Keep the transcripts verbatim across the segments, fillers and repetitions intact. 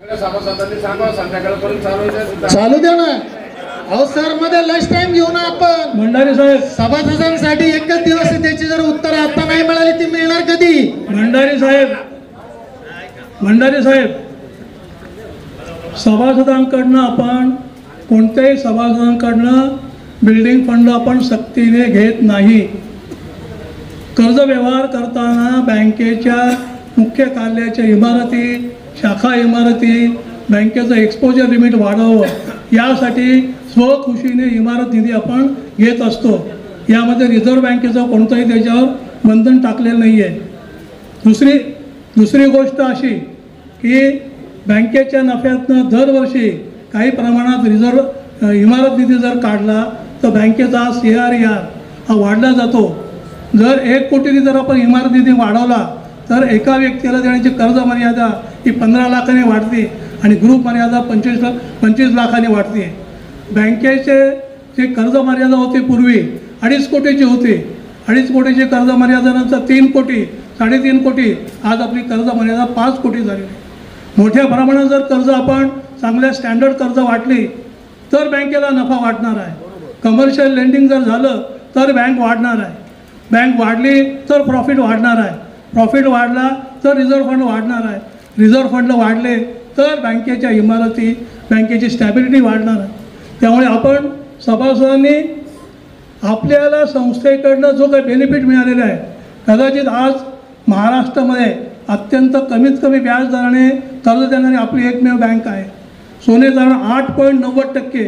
चालू द्या ना. अहो सर मध्ये लंच टाइम घेऊ ना आपण. भंडारी साहेब, सभासदांसाठी एकच दिवस आहे, त्याची जर उत्तर आता नाही मिळाली ती मिळणार कधी? भंडारी साहेब भंडारी साहेब सभासदांकडनं आपण कोणत्याही सभासदांकडनं बिल्डिंग फंड आपण सक्तीने घेत नाही. कर्ज व्यवहार करताना बँकेच्या मुख्य कार्यालयाच्या इमारती, शाखा इमारती, बँकेचं एक्सपोजर लिमिट वाढवावं यासाठी स्वखुशीने इमारत निधी आपण घेत असतो. यामध्ये रिझर्व्ह बँकेचं कोणतंही त्याच्यावर बंधन टाकलेलं नाही आहे. दुसरी दुसरी गोष्ट अशी की बँकेच्या नफ्यातनं दरवर्षी काही प्रमाणात रिझर्व्ह इमारत निधी जर काढला तर बँकेचा सी आर आर हा वाढला जातो. जर एक कोटीने जर आपण इमारत निधी वाढवला तर एका व्यक्तीला देण्याची कर्ज मर्यादा ही पंधरा लाखांनी वाढते आणि गृह मर्यादा पंचवीस लाख पंचवीस लाखांनी वाढते. बँकेचे जे कर्ज मर्यादा होती पूर्वी अडीच कोटीची होती. अडीच कोटीची कर्ज मर्यादेनंतर तीन कोटी साडेतीन कोटी आज आपली कर्ज मर्यादा पाच कोटी झाली. मोठ्या प्रमाणात जर कर्ज आपण चांगल्या स्टँडर्ड कर्ज वाटली तर बँकेला नफा वाढणार आहे. कमर्शियल लेंडिंग जर झालं तर बँक वाढणार आहे. बँक वाढली तर प्रॉफिट वाढणार आहे. प्रॉफिट वाढला तर रिझर्व्ह फंड वाढणार आहे. रिझर्व्ह फंड वाढले तर बँकेच्या इमारती, बँकेची स्टॅबिलिटी वाढणार आहे. त्यामुळे आपण सभासदांनी आपल्याला संस्थेकडनं जो काही बेनिफिट मिळालेला आहे, कदाचित आज महाराष्ट्रामध्ये अत्यंत कमीत कमी व्याज दराने कर्ज देणारी आपली एकमेव बँक आहे. सोने तारण आठ पॉईंट नव्वद टक्के,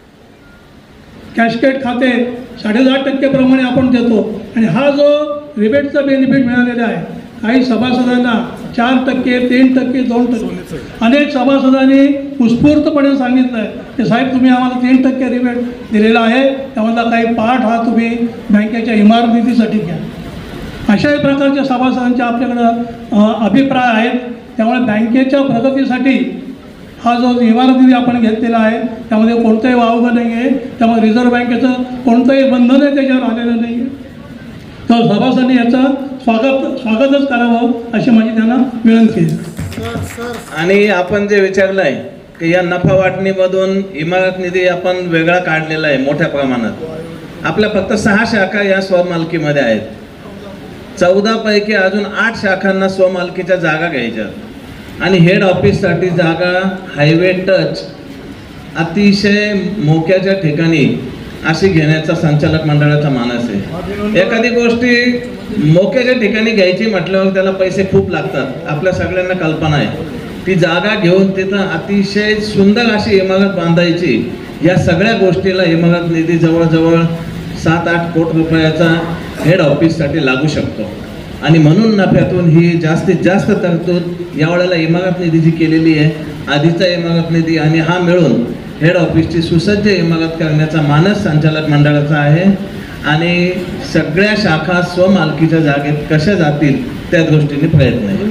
कॅशकेट खाते साडेदहा टक्केप्रमाणे आपण देतो. आणि हा जो रिबेटचा बेनिफिट मिळालेला आहे, काही सभासदांना चार टक्के तीन टक्के दोन टक्के अनेक सभासदांनी उत्स्फूर्तपणे सांगितलं आहे की साहेब तुम्ही आम्हाला तीन टक्के रिबेट दिलेला आहे, त्यामधला काही पाठ हा तुम्ही बँकेच्या इमारत निधीसाठी घ्या. अशाही प्रकारच्या सभासदांचे आपल्याकडं अभिप्राय आहेत. त्यामुळे बँकेच्या प्रगतीसाठी हा जो इमारत निधी आपण घेतलेला आहे त्यामध्ये कोणतंही वावगं नाही आहे. त्यामुळे रिझर्व्ह बँकेचं कोणतंही बंधन आहे त्याच्यावर आलेलं नाही आहे. तर सभासदांनी याचं स्वागत स्वागतच करावं अशी माझी त्यांना विनंती आहे. आणि आपण जे विचारलं आहे की या नफा वाटणीमधून इमारत निधी आपण वेगळा काढलेला आहे मोठ्या प्रमाणात. आपल्या फक्त सहा शाखा या स्वमालकीमध्ये आहेत. चौदा पैकी अजून आठ शाखांना स्वमालकीच्या जागा घ्यायच्या आणि हेड ऑफिससाठी जागा हायवे टच अतिशय मोक्याच्या ठिकाणी अशी घेण्याचा संचालक मंडळाचा मानस आहे. एखादी गोष्टी मोक्याच्या ठिकाणी घ्यायची म्हटल्यावर त्याला पैसे खूप लागतात, आपल्या सगळ्यांना कल्पना आहे. ती जागा घेऊन तिथं अतिशय सुंदर अशी इमारत बांधायची. या सगळ्या गोष्टीला इमारत निधी जवळजवळ सात आठ कोटी रुपयाचा हेड ऑफिससाठी लागू शकतो. आणि म्हणून नफ्यातून ही जास्तीत जास्त तरतूद यावेळेला इमारत निधी जी केलेली आहे, आधीचा इमारत निधी आणि हा मिळून हेड ऑफिसची सुसज्ज इमारत करण्याचा मानस संचालक मंडळाचा आहे. आणि सगळ्या शाखा स्वमालकीच्या जागेत कशा जातील त्या दृष्टीने प्रयत्न आहे.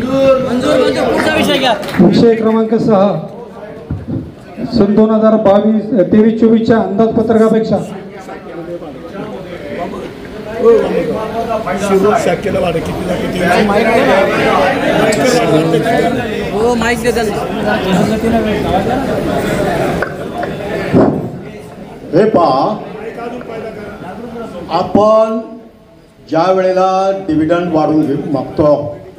विषय क्रमांक सहा सन दोन हजार बावीस तेवीस चोवीसच्या अंदाजपत्रकापेक्षा हे पहा, आपण ज्या वेळेला डिव्हिडंड वाढवून घेऊ मागतो,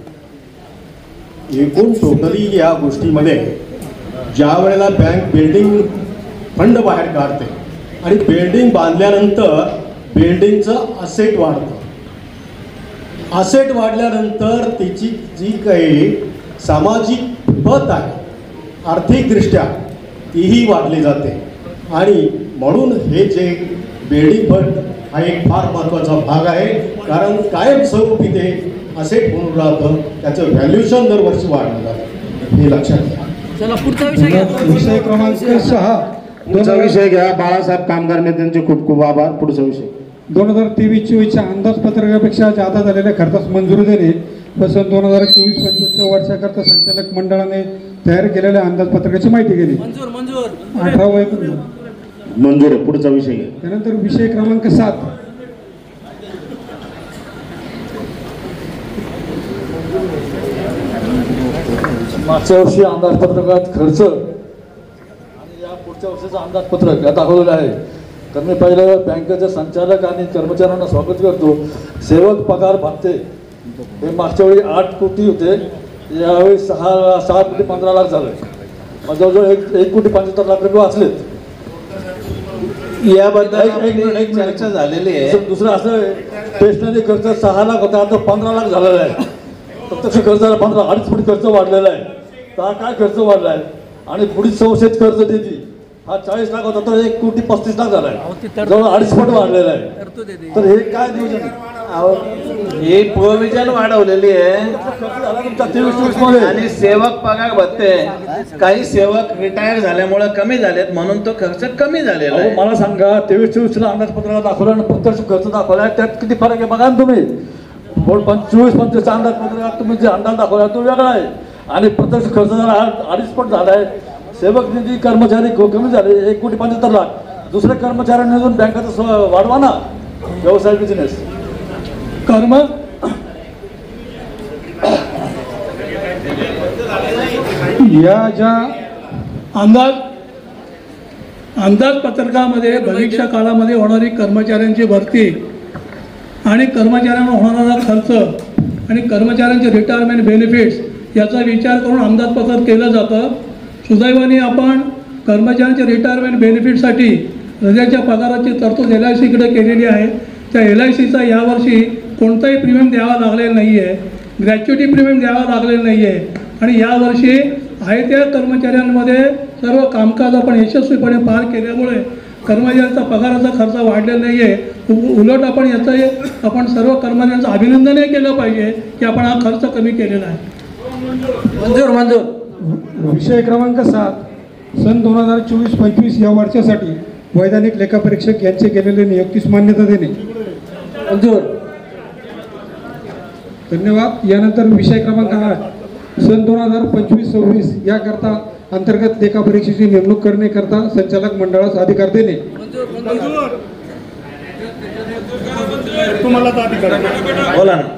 एकूण टोटली या गोष्टीमध्ये ज्या वेळेला बँक बिल्डिंग फंड बाहेर काढते आणि बिल्डिंग बांधल्यानंतर बिल्डिंगचं असेट वाढतं. असेट वाढल्यानंतर तिची जी काही सामाजिक पत आहे आर्थिकदृष्ट्या तीही वाढली जाते. आणि म्हणून हे जे बिल्डिंग फंड हा एक फार महत्त्वाचा भाग आहे, कारण कायमस्वरूपी ते असेट म्हणून राहतं, त्याचं व्हॅल्युएशन दरवर्षी वाढलं जातं, हे लक्षात घ्या. चला पुढचा विषय घ्या. विषय क्रमांक सहा पुढचा विषय घ्या. बाळासाहेब कामगार नेत्यांचे खूप खूप आभार. पुढचा विषय दोन हजार तेवीस चोवीसच्या अंदाजपत्रकापेक्षा जादा झालेल्या खर्चास मंजुरी देणे व सन दोन हजार चोवीस पंचवीसच्या वर्षाकरता संचालक मंडळाने तयार केलेल्या अंदाजपत्रकाची माहिती घेणे. मंजूर मंजूर अठरावा मंजूर आहे. पुढचा विषय घ्या. त्यानंतर विषय क्रमांक सात मागच्या वर्षी अंदाजपत्रकात खर्च आणि या पुढच्या वर्षीचं अंदाजपत्रक या दाखवलेलं आहे. तर मी पहिलं बँकेचे संचालक आणि कर्मचाऱ्यांना स्वागत करतो. सेवक पगार भत्ते हे मागच्या वेळी आठ कोटी होते, यावेळी सहा सहा कोटी पंधरा लाख झाले. मग जवळजवळ एक एक कोटी पंच्याहत्तर लाख रुपये वाचलेत. याबद्दल एक- एक मिनिट, एक मिनिट. चर्चा झालेली आहे. दुसरं- दुसरं असं आहे, स्टेशनरी खर्च सहा लाख होता, आता पंधरा लाख झालेला आहे. प्रत्यक्ष खर्चाला पंधरा अडीच कोटी खर्च वाढलेला आहे. तर हा काय खर्च वाढला आहे? आणि पुढील संस्थेत कर्ज देती हा चाळीस लाख होता, तर एक कोटी पस्तीस लाख झाला आहे, जवळ अडीच पट वाढलेला आहे. तर हे काय नियोजन आहे? ही प्रोव्हिजन वाढवलेली आहे खर्च झाला तुमचा तेवीस चोवीस मध्ये. आणि सेवक पगार भत्ते काही सेवक रिटायर झाल्यामुळे कमी झालेत म्हणून तो खर्च कमी झालेला अहो, आहे. मला सांगा, तेवीस चोवीसला अंदाजपत्राला दाखवला आणि प्रत्यक्ष खर्च दाखवला, त्यात किती फरक आहे बघा ना तुम्ही. चोवीस पंचवीसचा अंदाजपत्रात तुम्ही जे अंदाज दाखवला तो वेगळा आहे आणि प्रत्यक्ष खर्च झाला हा अडीच पट झाला आहे. सेवक निधी कर्मचारी कमी झाले एक कोटी पंच्याहत्तर लाख. दुसऱ्या कर्मचाऱ्यांनी अजून बँकेचा वाढवा ना, व्यवसाय बिझनेस कर्म या ज्या अंदाज अंदाजपत्रकामध्ये भविष्य काळामध्ये होणारी कर्मचाऱ्यांची भरती आणि कर्मचाऱ्यांना होणारा खर्च आणि कर्मचाऱ्यांचे रिटायरमेंट बेनिफिट्स याचा विचार करून अंदाजपत्रक केलं जातं. सुदैवाने आपण कर्मचाऱ्यांच्या रिटायरमेंट बेनिफिटसाठी रजेच्या पगाराची तरतूद एल आय सीकडे केलेली आहे. त्या एल आय सीचा यावर्षी कोणताही प्रीमियम द्यावा लागलेला नाही आहे, ग्रॅच्युटी प्रीमियम द्यावा लागलेला नाही आहे आणि यावर्षी आहे त्या कर्मचाऱ्यांमध्ये सर्व कामकाज आपण यशस्वीपणे पार केल्यामुळे कर्मचाऱ्यांचा पगाराचा खर्च वाढलेला नाही आहे. उ उलट आपण याचं आपण सर्व कर्मचाऱ्यांचं अभिनंदनही केलं पाहिजे की आपण हा खर्च कमी केलेला आहे. मंजूर मंजूर विषय क्रमांक सात सन दोन हजार चोवीस पंचवीस या वर्षासाठी वैधानिक लेखापरीक्षक यांचे केलेले नियुक्तीस मान्यता देणे. मंजूर धन्यवाद. यानंतर विषय क्रमांक आठ सन दोन हजार पंचवीस सव्वीस याकरता अंतर्गत लेखापरीक्षेची नेमणूक करण्याकरता संचालक मंडळास अधिकार देणे. बोला ना.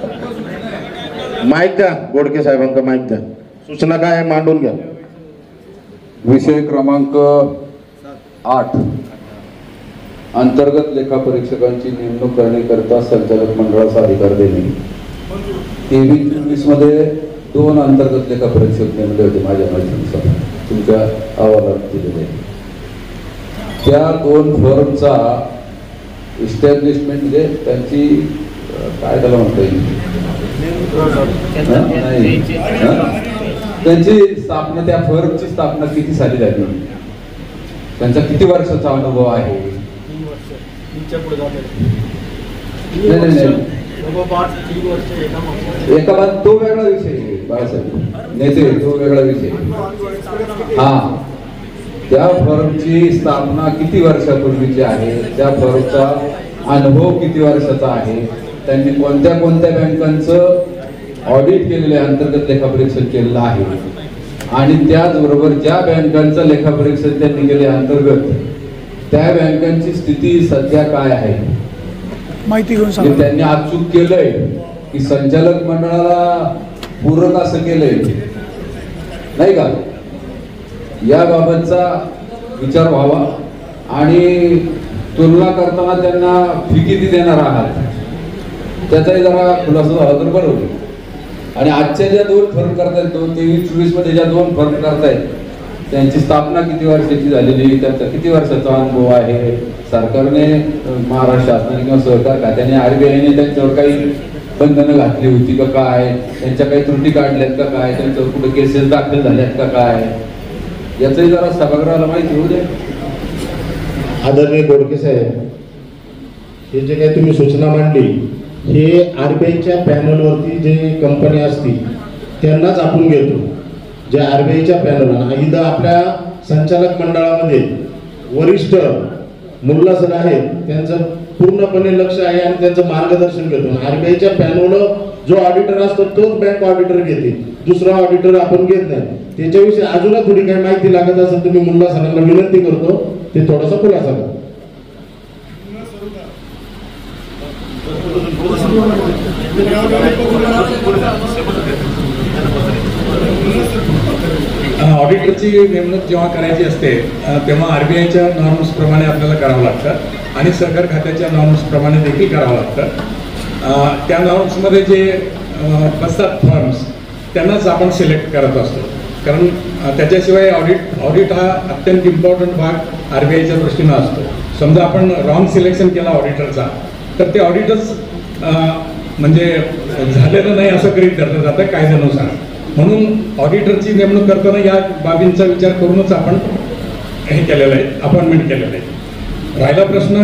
माईक द्या, गोडके साहेबांका माईक द्या. सूचना काय आहे मांडून घ्या. विषय क्रमांक आठ अंतर्गत लेखापरीक्षकांची नेमणूक करण्याकरता संचालक मंडळाचा अधिकार देणे. तेवीस चोवीस मध्ये दोन अंतर्गत लेखापरीक्षक नेमले होते माझ्या माहितीनुसार, तुमच्या अहवालात दिलेले. त्या दोन फर्मचा इस्टॅब्लिशमेंट म्हणजे त्यांची काय त्याला म्हणता येईल त्यांची स्थापना, त्या फर्मची स्थापना किती साली झाली, त्यांचा किती वर्षाचा अनुभव आहे. नाही नाही नाही एका बाद तो वेगळा विषय बाळासाहेब नेते, तो वेगळा विषय. हा, त्या फर्मची स्थापना किती वर्षापूर्वीची आहे, त्या फर्मचा अनुभव किती वर्षाचा आहे, त्यांनी कोणत्या कोणत्या बँकांचं ऑडिट केलेलं आहे, अंतर्गत लेखापरीक्षण केलेलं आहे आणि त्याचबरोबर ज्या बँकांचं लेखापरीक्षण त्यांनी केले अंतर्गत त्या बँकांची स्थिती सध्या काय आहे माहिती घेऊन हे त्यांनी अचूक केलंय की संचालक मंडळाला पूरक असं केलंय नाही का. याबाबतचा विचार व्हावा आणि तुलना करताना त्यांना फी किती देणार आहात त्याचाही जरा खुलासा झाला तर बरं होईल. आणि आजच्या ज्या दोन फर्म करतायत, दोन तेवीस चोवीस मध्ये ज्या दोन फर्म करतायत त्यांची स्थापना किती वर्षाची झालेली, त्यांचा किती वर्षाचा अनुभव आहे, सरकारने महाराष्ट्र शासनाने किंवा सहकार खात्याने आरबीआयने त्यांच्यावर काही बंधनं घातली होती का काय, त्यांच्या काही त्रुटी काढल्यात का काय, त्यांच्यावर कुठे केसेस दाखल झाल्यात का काय, याचंही जरा सभागृहाला माहिती होऊ द्या. आदरणीय गोडके साहेब, हे जे काही तुम्ही सूचना मांडली हे आरबीआयच्या पॅनलवरती जे कंपनी असतील त्यांनाच आपण घेतो. जे आरबीआयच्या पॅनल इथं आपल्या संचालक मंडळामध्ये वरिष्ठ मुल्ला सर आहेत, त्यांचं पूर्णपणे लक्ष आहे आणि त्यांचं मार्गदर्शन घेतो. आरबीआयच्या पॅनल जो ऑडिटर असतो तोच बँक ऑडिटर घेते, दुसरा ऑडिटर आपण घेत नाही. त्याच्याविषयी अजून थोडी काही माहिती लागत असेल तुम्ही मुल्ला सरांना विनंती करतो ते थोडासा खुलासा करा. Gracias. ऑडिटरची नेमणूक जेव्हा करायची असते अ, तेव्हा आर बी आयच्या नॉर्म्सप्रमाणे आपल्याला करावं लागतं आणि सहकार खात्याच्या नॉर्म्सप्रमाणे देखील करावं लागतं. अ, त्या नॉर्म्समध्ये जे अ, बसतात फर्म्स त्यांनाच आपण सिलेक्ट करत असतो, कारण अ, त्याच्याशिवाय ऑडिट ऑडिट हा अत्यंत इम्पॉर्टंट भाग आर बी आयच्या दृष्टीनं असतो. समजा आपण रॉंग सिलेक्शन केला ऑडिटरचा तर ते ऑडिटच म्हणजे झालेलं नाही असं गृहीत धरलं जातं कायद्यानुसार. म्हणून ऑडिटरची नेमणूक करताना या बाबींचा विचार करूनच आपण हे केलेलं आहे, अपॉइंटमेंट केलेलं आहे. राहिला प्रश्न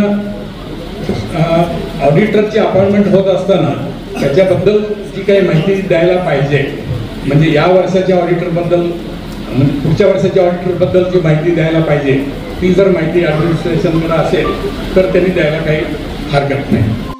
ऑडिटरची अपॉइंटमेंट होत असताना त्याच्याबद्दल जी काही माहिती द्यायला पाहिजे, म्हणजे या वर्षाच्या ऑडिटरबद्दल म्हणजे पुढच्या वर्षाच्या ऑडिटरबद्दल जी माहिती द्यायला पाहिजे ती जर माहिती ॲडमिनिस्ट्रेशनकडे असेल तर त्यांनी द्यायला काही हरकत नाही.